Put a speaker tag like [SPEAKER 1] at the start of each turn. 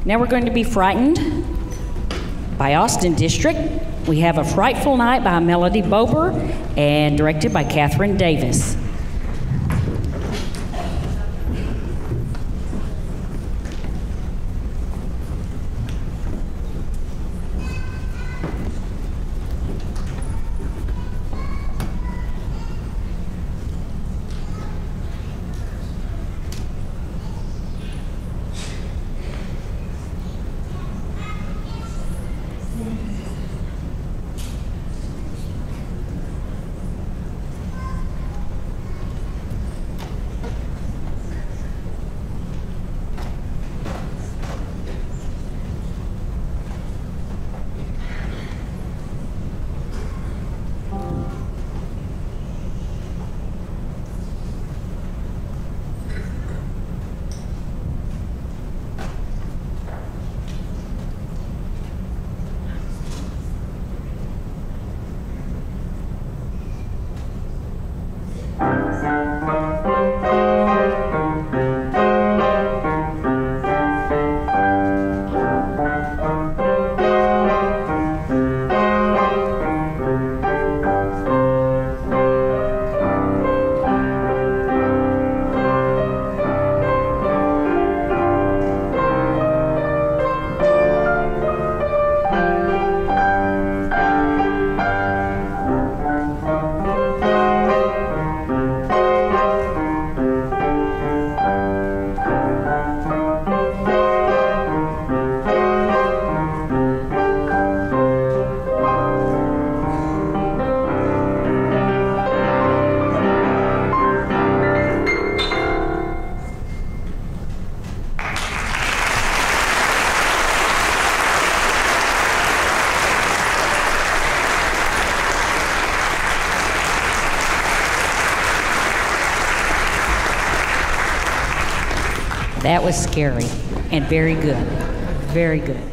[SPEAKER 1] Now we're going to be Frightened by Austin District. We have A Frightful Night by Melody Bober and directed by Catherine Davis. That was scary and very good. Very good.